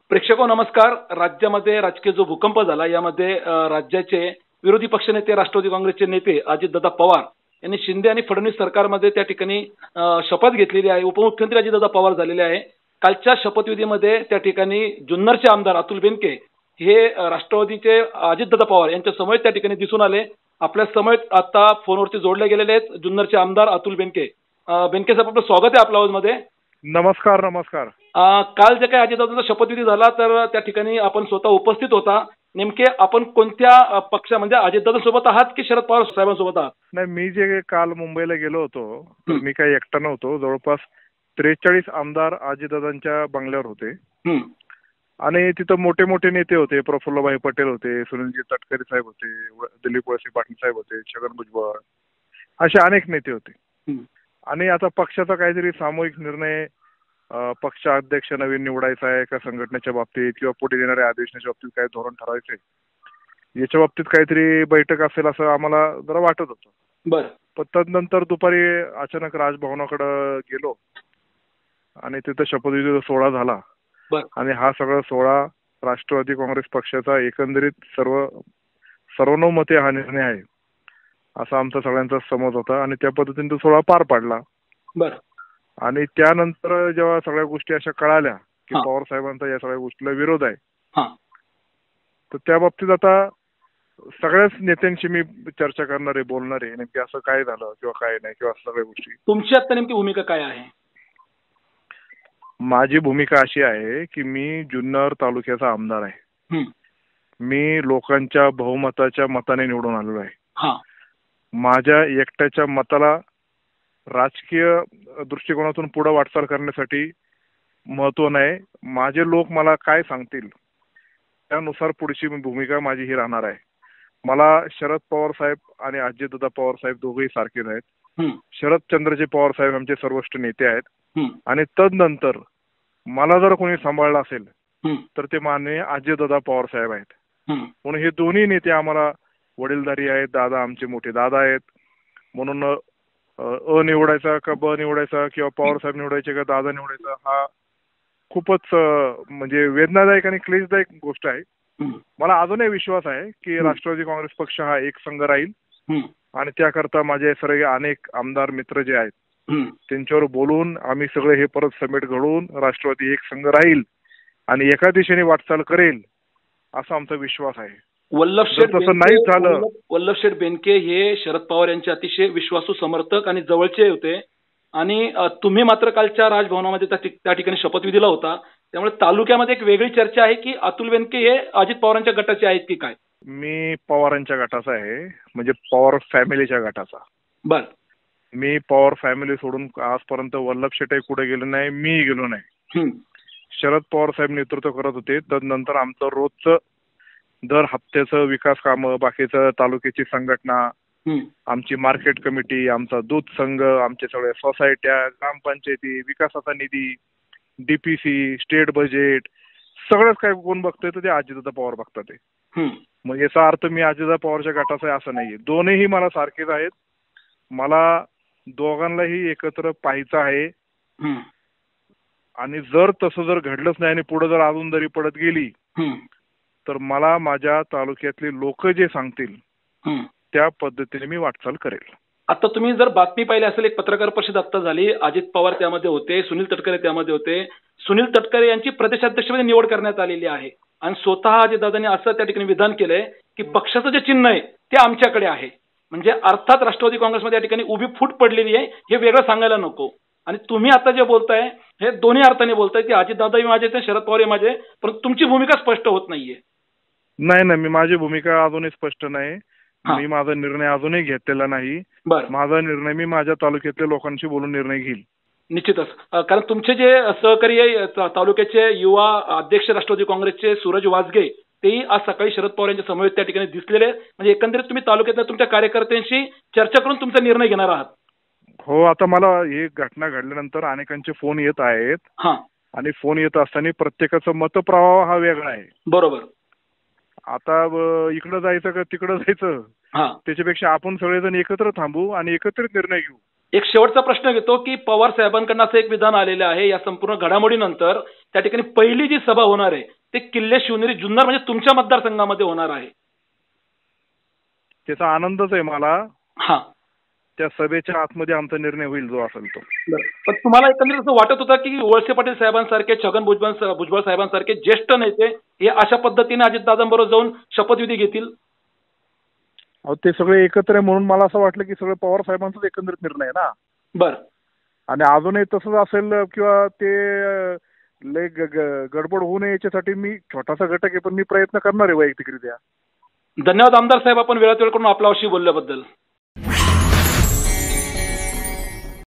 प्रेक्षको नमस्कार. राज्यामध्ये राजकीय जो भूकंप झाला यामध्ये राज्याचे विरोधी पक्षनेते राष्ट्रवादी काँग्रेसचे नेते अजितदादा पवार यांनी शिंदे आणि फडणवीस सरकारमध्ये त्या ठिकाणी शपथ घेतलेली आहे. उपमुख्यमंत्री अजितदादा पवार झालेले आहे. कालच्या शपथविधीमध्ये त्या ठिकाणी जुन्नरचे आमदार अतुल बेनके हे राष्ट्रवादीचे अजितदादा पवार यांच्या समवेत त्या ठिकाणी दिसून आले. आपल्या समवेत आता फोनवरती जोडले गेलेले आहेत जुन्नरचे आमदार अतुल बेनके. बेनके साहेब, आपलं स्वागत आहे आपल्या आवाजमध्ये. नमस्कार. नमस्कार. काल जे काही अजितदादांचा शपथविधी झाला तर त्या ठिकाणी आपण स्वतः उपस्थित होता. नेमके आपण कोणत्या पक्ष म्हणजे अजितदादांसोबत आहात की शरद पवार साहेबांसोबत आहात? नाही, मी जे काल मुंबईला गेलो होतो तर मी काही एकटा नव्हतो. जवळपास 43 आमदार अजितदादांच्या बंगल्यावर होते आणि तिथं मोठे मोठे नेते होते. प्रफुल्लभाई पटेल होते, सुनीलजी तटकरे साहेब होते, दिलीप वळसे पाटील साहेब होते, छगन भुजबळ, असे अनेक नेते होते. आणि आता पक्षाचा काहीतरी सामूहिक निर्णय पक्ष अध्यक्ष नवीन निवडायचा आहे का संघटनेच्या बाबतीत किंवा पुढे येणाऱ्या अधिवेशनाच्या बाबतीत काय धोरण ठरवायचंय याच्या बाबतीत काहीतरी बैठक असेल असं आम्हाला जरा वाटत होतं. बरं. पण तदनंतर दुपारी अचानक राजभवनाकडे गेलो आणि तिथं शपथविधीचा सोहळा झाला. आणि हा सगळा सोहळा राष्ट्रवादी काँग्रेस पक्षाचा एकंदरीत सर्वानुमते हा निर्णय आहे असा आमचा सगळ्यांचा समज होता आणि त्या पद्धतीने तो सोहळा पार पाडला. बरं. आणि त्यानंतर जेव्हा सगळ्या गोष्टी अशा कळाल्या की पवार साहेबांचा या सगळ्या गोष्टीला विरोध आहे तर त्या बाबतीत आता सगळ्याच नेत्यांशी मी चर्चा करणार आहे, बोलणार आहे नेमकी असं काय झालं किंवा काय नाही किंवा सगळ्या गोष्टी. तुमची आता नेमकी भूमिका काय आहे? माझी भूमिका अशी आहे की मी जुन्नर तालुक्याचा आमदार आहे. मी लोकांच्या बहुमताच्या मताने निवडून आलेलो आहे. माझ्या एकट्याच्या मताला राजकीय दृष्टिकोनातून पुढे वाटचाल करण्यासाठी महत्व नाही. माझे लोक मला काय सांगतील त्यानुसार पुढची भूमिका माझी ही राहणार आहे. मला शरद पवार साहेब आणि अजितदादा पवार साहेब दोघेही सारखेच आहेत. शरदचंद्रजी पवार साहेब आमचे सर्वोच्च नेते आहेत आणि तदनंतर मला जर कोणी सांभाळलं असेल तर ते माननीय अजितदादा पवार साहेब आहेत. म्हणून हे दोन्ही नेते आम्हाला वडीलधारी आहेत. दादा आमचे मोठे दादा आहेत. म्हणून अ निवडायचा का ब निवडायचा किंवा पवार साहेब निवडायचे का दादा निवडायचा हा खूपच म्हणजे वेदनादायक आणि क्लेशदायक गोष्ट आहे. मला अजूनही विश्वास आहे की राष्ट्रवादी काँग्रेस पक्ष हा एक संघ राहील आणि त्याकरता माझे सर्व अनेक आमदार मित्र जे आहेत त्यांच्यावर बोलून आम्ही सगळे हे परत समेट घडवून राष्ट्रवादी एक संघ राहील आणि एका दिशेने वाटचाल करेल असा आमचा विश्वास आहे. वल्लभशेठ बेनके हे शरद पवार यांचे अतिशय विश्वासू समर्थक आणि जवळचे होते आणि तुम्ही मात्र कालच्या राजभवनामध्ये त्या ठिकाणी शपथविधीला होता. त्यामुळे तालुक्यामध्ये एक वेगळी चर्चा आहे की अतुल बेनके हे अजित पवारांच्या गटाचे आहेत की काय? मी पवारांच्या गटाचा आहे, म्हणजे पवार फॅमिलीच्या गटाचा. बर. मी पवार फॅमिली सोडून आजपर्यंत वल्लभशेठही कुठे गेलो नाही, मी गेलो नाही. शरद पवार साहेब नेतृत्व करत होते. तदनंतर आमचं रोजचं दर हप्त्याचं विकास कामं, बाकीचं तालुक्याची संघटना, आमची मार्केट कमिटी, आमचा दूध संघ, आमच्या सगळ्या सोसायट्या, ग्रामपंचायती, विकासाचा निधी, डीपीसी, स्टेट बजेट सगळंच काय कोण बघतोय तर ते अजितदादा पवार बघतात. मग याचा अर्थ मी अजितदादा पवारच्या गटाचा आहे असं नाहीये. दोन्ही मला सारखेच आहेत. मला दोघांनाही एकत्र पाहायचं आहे आणि जर तसं जर घडलंच नाही आणि पुढे जर अजून जरी पडत गेली तर मला माझ्या तालुक्यातले लोक जे सांगतील त्या पद्धतीने मी वाटचाल करेल. आता तुम्ही जर बातमी पाहिली असेल, एक पत्रकार परिषद आता झाली, अजित पवार त्यामध्ये होते, सुनील तटकरे त्यामध्ये होते. सुनील तटकरे यांची प्रदेशाध्यक्षपदी निवड करण्यात आलेली आहे आणि स्वतः अजितदादांनी असं त्या ठिकाणी विधान केलंय की पक्षाचं जे चिन्ह आहे ते आमच्याकडे आहे. म्हणजे अर्थात राष्ट्रवादी काँग्रेसमध्ये या ठिकाणी उभी फूट पडलेली आहे, हे वेगळं सांगायला नको. आणि तुम्ही आता जे बोलताय हे दोन्ही अर्थाने बोलताय की अजितदादाही माझे शरद पवार माझे, पण तुमची भूमिका स्पष्ट होत नाहीये. नाही, मी माझी भूमिका अजूनही स्पष्ट नाही. मी माझा निर्णय अजूनही घेतलेला नाही. माझा निर्णय मी माझ्या तालुक्यातल्या लोकांशी बोलून निर्णय घेईल. निश्चितच. कारण तुमचे जे सहकारी तालुक्याचे युवा अध्यक्ष राष्ट्रवादी काँग्रेसचे सूरज वाजगे तेही आज सकाळी शरद पवार यांच्या समवेत त्या ठिकाणी दिसलेले. म्हणजे एकंदरीत तुम्ही तालुक्यातल्या तुमच्या कार्यकर्त्यांशी चर्चा करून तुमचा निर्णय घेणार आहात. हो, आता मला ही घटना घडल्यानंतर अनेकांचे फोन येत आहेत आणि फोन येत असताना प्रत्येकाचा मतप्रवाह हा वेगळा आहे. बरोबर. आता इकडं जायचं का तिकडं जायचं त्याच्यापेक्षा आपण सगळेजण एकत्र थांबू आणि एकत्रित निर्णय घेऊ. एक शेवटचा प्रश्न घेतो की पवार साहेबांकडून असं एक विधान आलेलं आहे या संपूर्ण घडामोडीनंतर त्या ठिकाणी पहिली जी सभा होणार आहे ते किल्ले शिवनेरी जुन्नर म्हणजे तुमच्या मतदारसंघामध्ये होणार आहे. त्याचा आनंदच आहे मला. हा, त्या सभेच्या आतमध्ये आमचा निर्णय होईल जो असेल तो. पण तुम्हाला एकंदरीत असं वाटत होतं की वळसे पाटील साहेबांसारखे, छगन भुजबळ साहेबांसारखे ज्येष्ठ नेते हे अशा पद्धतीने अजितदादांबरोबर जाऊन शपथविधी घेतील? अहो, ते सगळे एकत्र आहे म्हणून मला असं वाटलं की सगळं पवार साहेबांचाच एकंदरीत निर्णय आहे ना. बर. आणि अजूनही तसंच असेल किंवा ते लय गडबड होऊ नये याच्यासाठी मी छोटासा घटक आहे पण मी प्रयत्न करणार आहे वैयक्तिकरित्या. धन्यवाद आमदार साहेब, आपण वेळात वेळ करून आपल्याशी बोलल्याबद्दल.